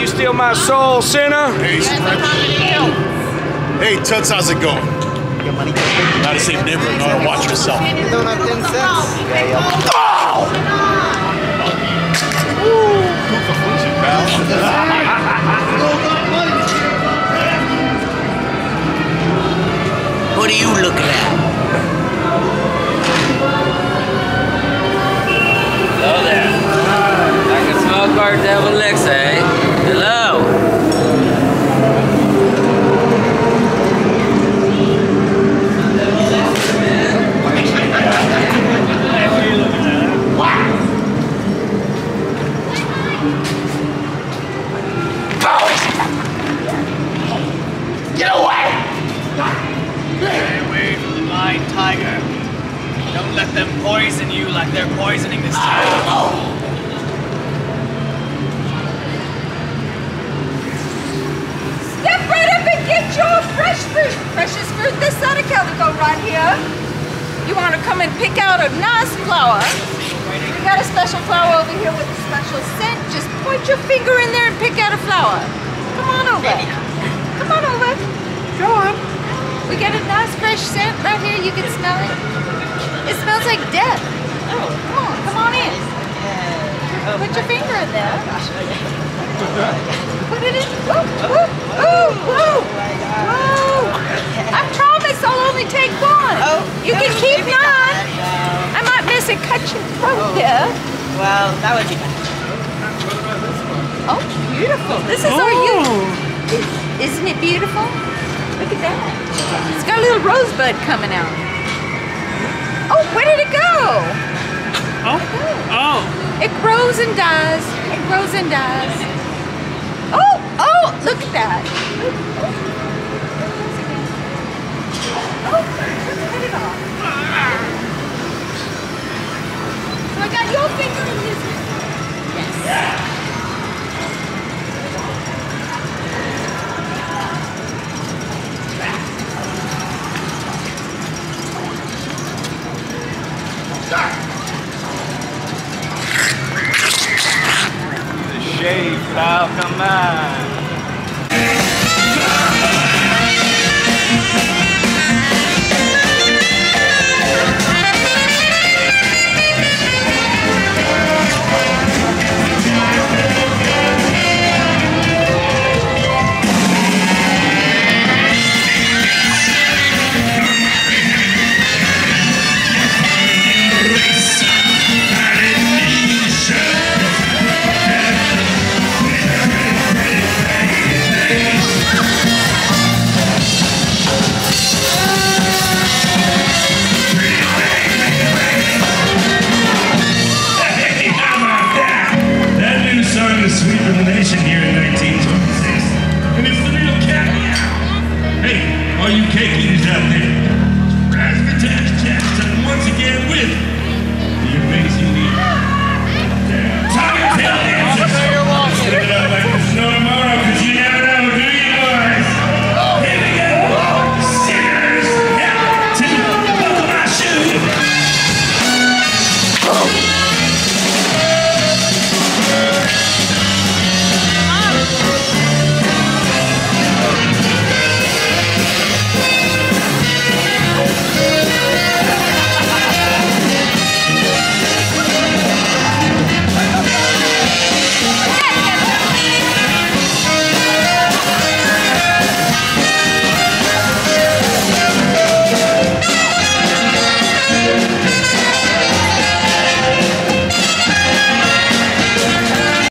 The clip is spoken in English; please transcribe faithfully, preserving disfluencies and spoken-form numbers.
you steal my soul, sinner? Hey, hey, Toots, how's it going? Not a safe neighborhood, know how to watch yourself. You don't have ten cents? Oh! Woo! What are you looking at? Hello there. I can smoke our devil licks, eh? Hello. Get away! Stay away from the blind tiger. Don't let them poison you like they're poisoning this town. Step right up and get your fresh fruit. Freshest fruit this side of Calico right here. You want to come and pick out a nice flower. We got a special flower over here with a special scent. Just point your finger in there and pick out a flower. Come on over. Come on over. Go on. We got a nice fresh scent right here. You can smell it. It smells like death. Oh, come on, come on in. Put your finger in there. Put it in. Woo, woo, woo, woo. Woo. I promise I'll only take one. You can keep none. I might miss and cut your throat there. Well, that would be nice. Oh, beautiful. This is our youth. Isn't it beautiful? Look at that. It's got a little rosebud coming out. Oh, where did it go? Oh? Oh. It grows and dies. It grows and dies. Oh, oh, look at that. Oh, let's cut it off. So I got your finger in this one. Yes. The shave, pal, come on.